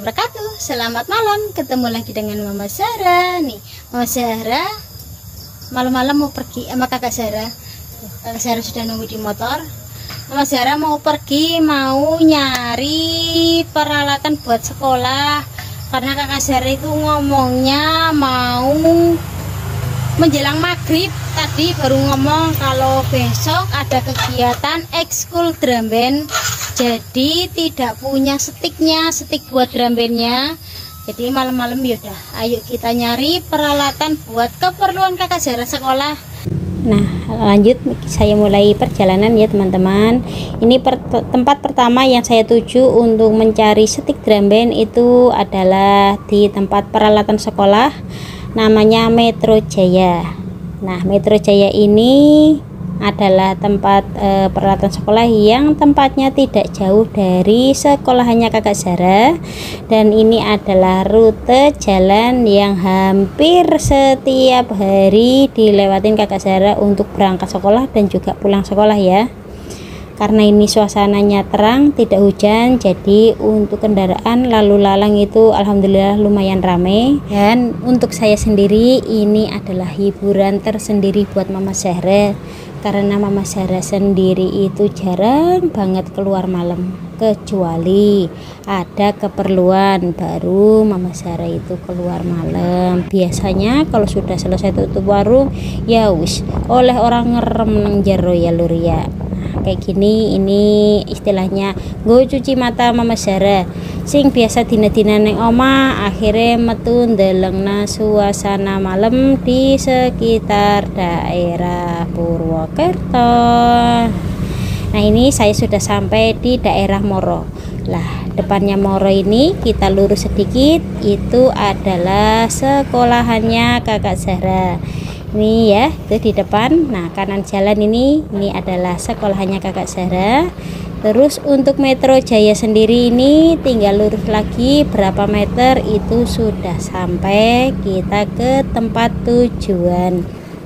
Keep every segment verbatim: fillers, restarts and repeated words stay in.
wabarakatuh. Selamat malam, ketemu lagi dengan Mama Zahra. Nih, Mama Zahra malam-malam mau pergi sama kakak Zahra. Kakak Zahra sudah nunggu di motor. Mama Zahra mau pergi, mau nyari peralatan buat sekolah. Karena kakak Zahra itu ngomongnya mau menjelang maghrib. Tadi baru ngomong kalau besok ada kegiatan ekskul drum band. Jadi tidak punya stiknya, stik buat drum bandnya. Jadi malam-malam yaudah, ayo kita nyari peralatan buat keperluan kakak Zahra sekolah. Nah, lanjut saya mulai perjalanan ya teman-teman. Ini per, tempat pertama yang saya tuju untuk mencari stik drum band itu adalah di tempat peralatan sekolah, namanya Metro Jaya. Nah, Metro Jaya ini adalah tempat e, peralatan sekolah yang tempatnya tidak jauh dari sekolahannya kakak Zahra, dan ini adalah rute jalan yang hampir setiap hari dilewatin kakak Zahra untuk berangkat sekolah dan juga pulang sekolah ya. Karena ini suasananya terang, tidak hujan, jadi untuk kendaraan lalu lalang itu alhamdulillah lumayan ramai. Dan untuk saya sendiri ini adalah hiburan tersendiri buat Mama Zahra, karena Mama Zahra sendiri itu jarang banget keluar malam, kecuali ada keperluan baru Mama Zahra itu keluar malam. Biasanya kalau sudah selesai tutup warung ya wis oleh orang ngerem nang jero ya lur ya. Kayak gini, ini istilahnya gue cuci mata Mama Zahra sing biasa dina-dina neng oma, akhirnya metu ndelengna suasana malam di sekitar daerah Purwokerto. Nah, ini saya sudah sampai di daerah Moro. Lah, depannya Moro ini kita lurus sedikit, itu adalah sekolahannya kakak Zahra. Ini ya, itu di depan. Nah, kanan jalan ini ini adalah sekolahannya kakak Zahra. Terus untuk Metro Jaya sendiri ini tinggal lurus lagi berapa meter itu sudah sampai kita ke tempat tujuan.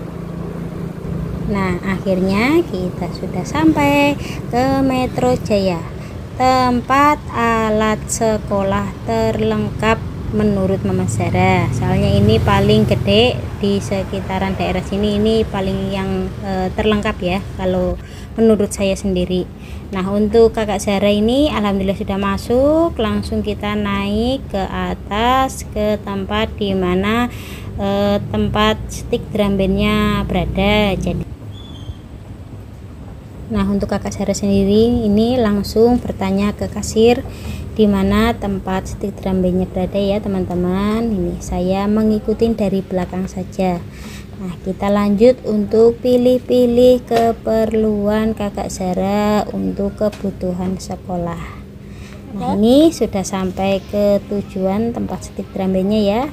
Nah, akhirnya kita sudah sampai ke Metro Jaya, tempat alat sekolah terlengkap menurut Mama Zahra. Soalnya ini paling gede di sekitaran daerah sini, ini paling yang e, terlengkap ya kalau menurut saya sendiri. Nah, untuk kakak Zahra ini alhamdulillah sudah masuk, langsung kita naik ke atas ke tempat dimana e, tempat stik drum bandnya berada. Jadi nah, untuk kakak Zahra sendiri ini langsung bertanya ke kasir di mana tempat stik drum bandnya berada ya teman-teman. Ini saya mengikuti dari belakang saja. Nah, kita lanjut untuk pilih-pilih keperluan kakak Zahra untuk kebutuhan sekolah. Nah, ini sudah sampai ke tujuan tempat stik drum bandnya ya.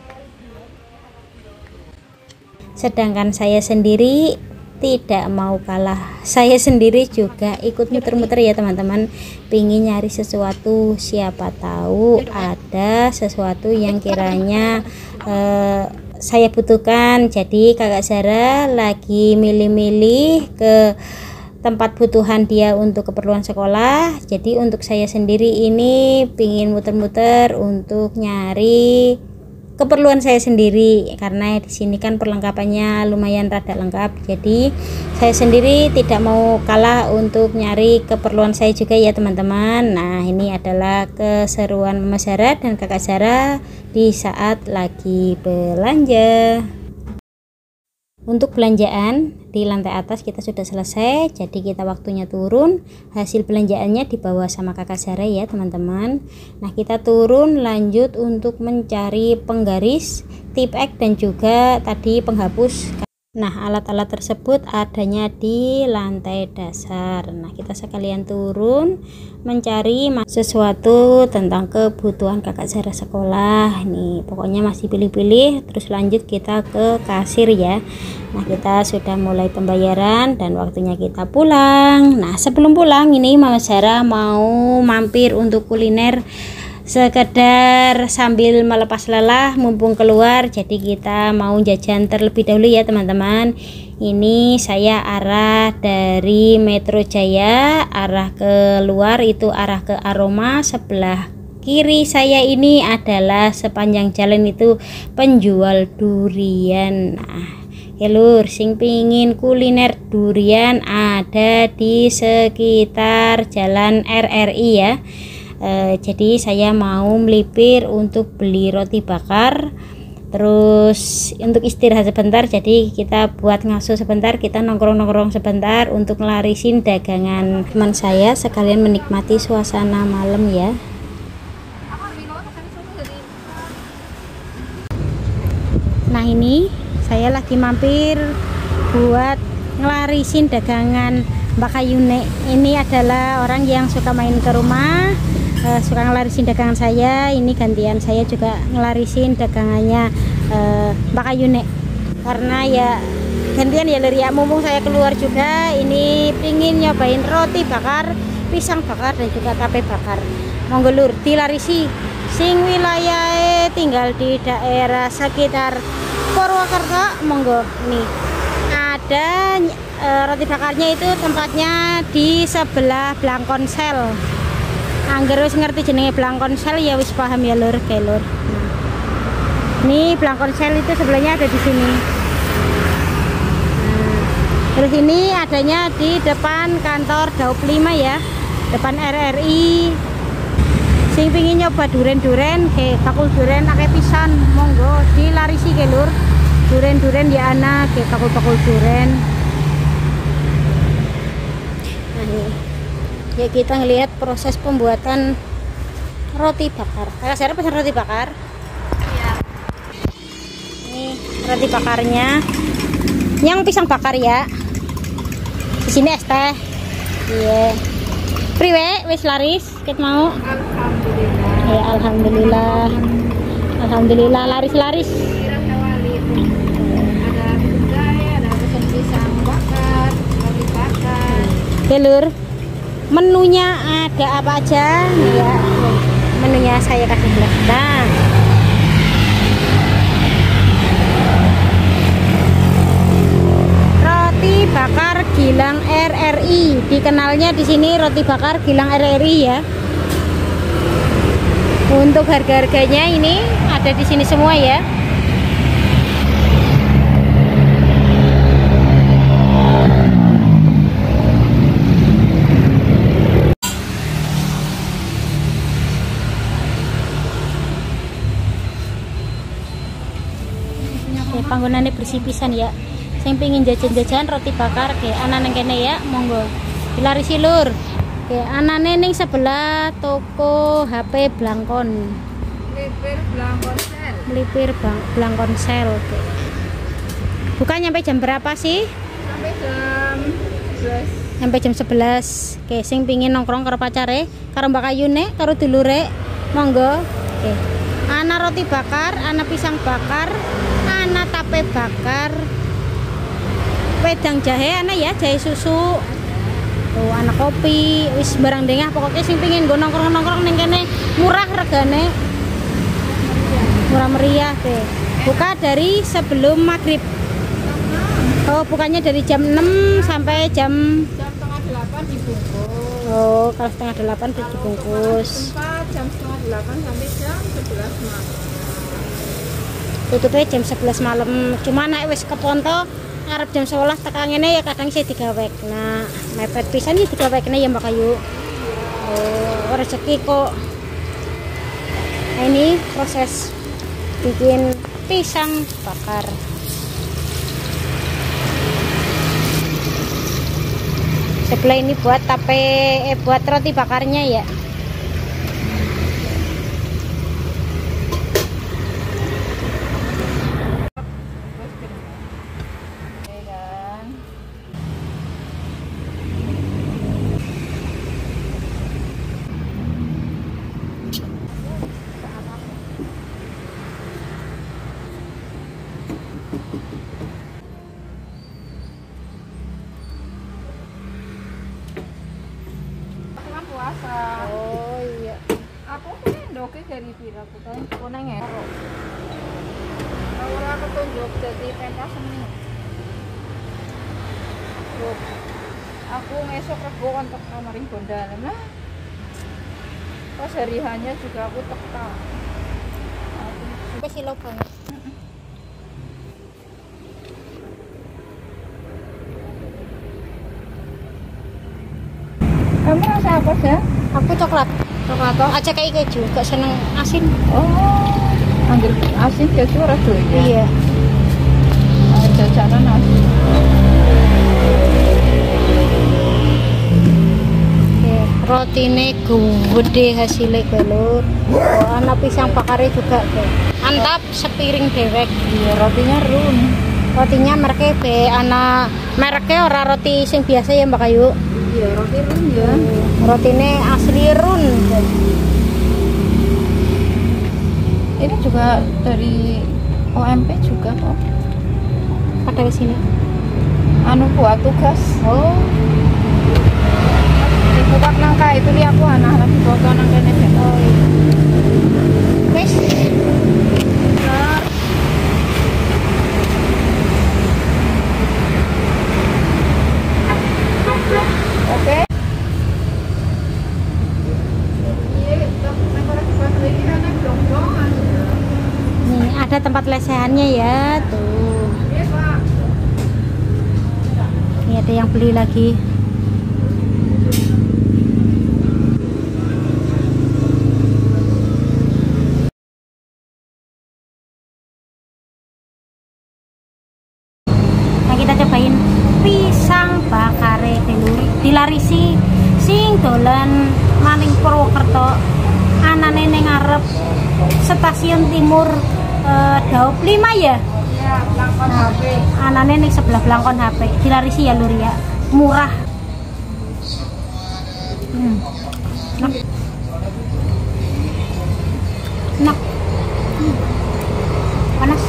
Sedangkan saya sendiri tidak mau kalah, saya sendiri juga ikut muter-muter ya teman-teman, pingin nyari sesuatu, siapa tahu ada sesuatu yang kiranya eh, saya butuhkan. Jadi kakak Zahra lagi milih-milih ke tempat butuhan dia untuk keperluan sekolah. Jadi untuk saya sendiri ini pingin muter-muter untuk nyari keperluan saya sendiri, karena di sini kan perlengkapannya lumayan rada lengkap. Jadi saya sendiri tidak mau kalah untuk nyari keperluan saya juga ya teman-teman. Nah, ini adalah keseruan Mama Zahra dan kakak Zahra di saat lagi belanja. Untuk belanjaan di lantai atas kita sudah selesai, jadi kita waktunya turun. Hasil belanjaannya dibawa sama kakak Zahra ya teman-teman. Nah, kita turun lanjut untuk mencari penggaris, tip X dan juga tadi penghapus. Nah, alat-alat tersebut adanya di lantai dasar. Nah, kita sekalian turun mencari sesuatu tentang kebutuhan kakak Zahra sekolah. Nih, pokoknya masih pilih-pilih. Terus lanjut kita ke kasir ya. Nah, kita sudah mulai pembayaran dan waktunya kita pulang. Nah, sebelum pulang ini Mama Zahra mau mampir untuk kuliner, sekedar sambil melepas lelah mumpung keluar. Jadi kita mau jajan terlebih dahulu ya teman-teman. Ini saya arah dari Metro Jaya, arah ke luar itu arah ke Aroma, sebelah kiri saya ini adalah sepanjang jalan itu penjual durian. Nah, ya lur, sing pingin kuliner durian ada di sekitar jalan R R I ya. E, jadi saya mau melipir untuk beli roti bakar, terus untuk istirahat sebentar. Jadi kita buat ngaso sebentar, kita nongkrong-nongkrong sebentar untuk ngelarisin dagangan teman saya, sekalian menikmati suasana malam ya. Nah, ini saya lagi mampir buat ngelarisin dagangan Mbak Kayune. Ini adalah orang yang suka main ke rumah, uh, suka ngelarisin dagangan saya. Ini gantian saya juga ngelarisin dagangannya uh, Mbak Kayune, karena ya gantian ya lur ya, mumpung saya keluar juga. Ini pingin nyobain roti bakar, pisang bakar, dan juga tape bakar. Monggo lur dilarisi, sing wilayah tinggal di daerah sekitar Purwokerto, monggo. Nih ada e, roti bakarnya itu tempatnya di sebelah Blangkonsel. Angger wis ngerti jenenge Blangkonsel ya wis paham ya lur, kayak lur. Nah, ini Blangkonsel itu sebelahnya ada di sini. Nah, terus ini adanya di depan kantor Daup lima ya, depan R R I. Sing pingin nyoba duren-duren, kayak bakul duren akeh pisan, monggo dilarisi ke lur. Duren-duren ya anak, kayak bakul-bakul duren. Nah, ini ya kita ngelihat proses pembuatan roti bakar. Kakak Sarah pesan roti bakar. Iya. Ini roti bakarnya. Yang pisang bakar ya. Di sini es teh. Iya. Priwe wis laris ket mau. Alhamdulillah. Ya alhamdulillah. Alhamdulillah laris-laris. Ada gulai, ada pesan pisang bakar, roti bakar. Ya lur, menunya ada apa aja? Ya, menunya saya kasih jelas. Nah, roti bakar Gilang R R I, dikenalnya di sini roti bakar Gilang R R I ya. Untuk harga-harganya ini ada di sini semua ya. Oke, panggonannya bersih pisan ya. Saya pengen jajan-jajan roti bakar ke anak neng kene ya, monggo dilarisi lur. Oke, anak neng sebelah toko H P Blangkon. Melipir Blangkonsel. Melipir bang, Blangkonsel. Oke. Buka nyampe jam berapa sih? Sampai jam sebelas. Sampai jam sebelas. Oke, sing pingin nongkrong karo pacare, karo Mbak Kayune, karo dulure, monggo. Oke. Ana roti bakar, ana pisang bakar, ana tape bakar, wedang jahe ana ya, jahe susu. Tuh, ana kopi, wis barang dengah pokoknya sing pingin nggo nongkrong-nongkrong ning kene murah regane. Murah meriah deh. Buka dari sebelum maghrib. Oh, bukannya dari jam enam sampai jam Jam setengah delapan dibungkus. Oh, kalau setengah delapan dibungkus. Tempat jam setengah delapan sampai jam sebelas malam. Tutupnya jam sebelas malam. Cuma naik wis ke Ponto ngarep jam sebelas tekan ngene ya kadang saya digawek. Nah, mepet pisan ya digawekne ya Mbak Kayu. Oh, rezeki kok. Nah, ini proses bikin pisang bakar. Sebelah ini buat tape eh, buat roti bakarnya ya. Puasa. Oh iya. Aku pengen ndoke dari pira aku kan kono ngero. Ora ketunjuk dadi pentas seni. Loh, aku ngesok rego kontak kamaring bondal lah. Pas hari hanya juga aku teka. Sampai silau banget. Kamu rasa apa sih? Aku coklat. Coklat toh? Aja kayak keju, gak seneng asin. Oh, anggir asin keju ora doyan. Iya. Nah, jajanan asin. Oke, rotine gede hasilnya galur. Oh, anak pisang bakarnya juga deh. Mantap, sepiring dewek. Iya, rotinya run. Rotinya mereknya be anak mereknya ora roti sing biasa ya Mbak Ayu. Iya, roti run ya. Rotine asli run. Ini juga dari O M P juga kok. Pada ke sini. Anu buat tugas. Oh, Buat nangka itu lihat aku anak lagi foto nangka ini. oh iya. Wes. Benar. Oke. Nih, ada tempat lesehannya ya, tuh. Ini ada yang beli lagi. Nah, kita cobain pisang bakare Deluri dilarisi sing dolan maning Purwokerto. Anane ning ngarep stasiun timur eh, Daup lima ya. Iya, Blangkon H P. Anane ning sebelah Blangkon H P. Dilarisi ya Lur ya. Murah. Hmm. Enak. Enak. Hmm. Panas.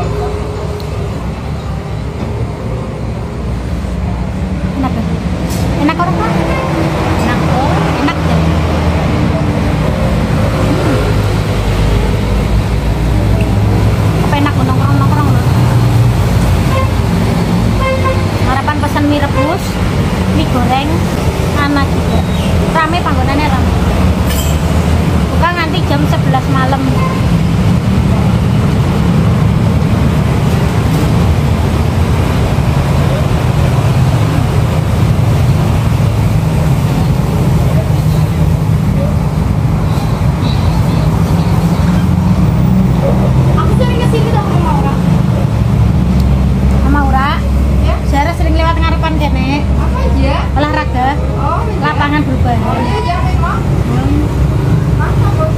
Enak ya? Enak orang kan? Enak. Oh, enak ya. Apa enak nongkrong-nongkrong loh. Harapan pesan mie rebus, mie goreng, anak juga. Rame panggonannya rame. Buka nanti jam sebelas malam. Aku sering kesini dong sama orang. Sama Ura, Ya, Sarah sering lewat ngarepan kene. apa aja? Olahraga, Oh, iya. lapangan berubah. Oh, iya, iya memang. Masa, Bos?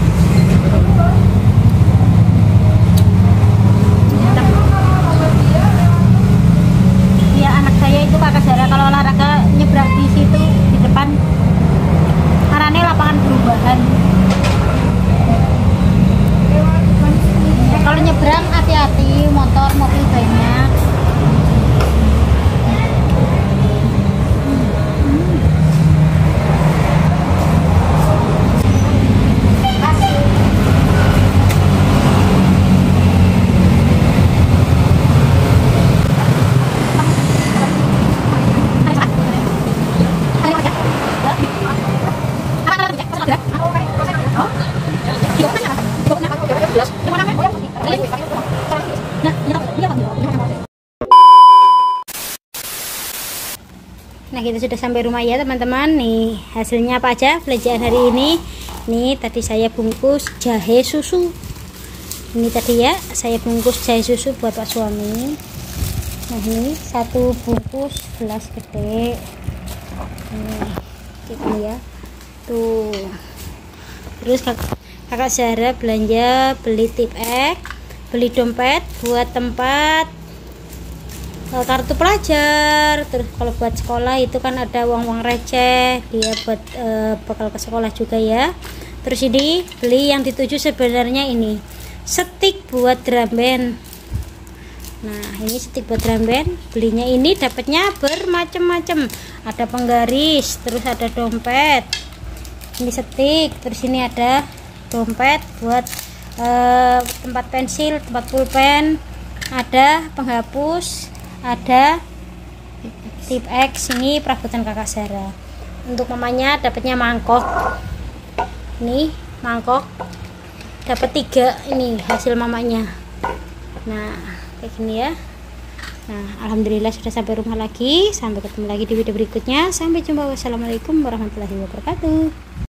Iya, anak saya itu kakak Sarah kalau olahraga nyebrang di situ di depan. Karena lapangan perubahan. Ya, kalau nyebrang hati-hati, motor mobil banyak. Nah, kita sudah sampai rumah ya teman-teman. Nih hasilnya apa aja belanjaan hari ini. Nih tadi saya bungkus jahe susu. Ini tadi ya saya bungkus jahe susu buat pak suami. Nah, ini satu bungkus gelas gede. Nih gitu ya. Tuh. Terus kak kakak Zahra belanja beli tip X, beli dompet buat tempat kartu pelajar. Terus kalau buat sekolah itu kan ada uang-uang receh, dia buat e, bekal ke sekolah juga ya. Terus ini beli yang dituju sebenarnya ini stik buat drum band. Nah, ini stik buat drum band, belinya ini dapatnya bermacam-macam. Ada penggaris, terus ada dompet. Ini stik, terus ini ada dompet buat e, tempat pensil, tempat pulpen, ada penghapus, ada tip X. Ini perabotan kakak Zahra. Untuk mamanya dapatnya mangkok. Ini mangkok dapat tiga, ini hasil mamanya. Nah kayak gini ya. Nah alhamdulillah sudah sampai rumah lagi. Sampai ketemu lagi di video berikutnya. Sampai jumpa. Wassalamualaikum warahmatullahi wabarakatuh.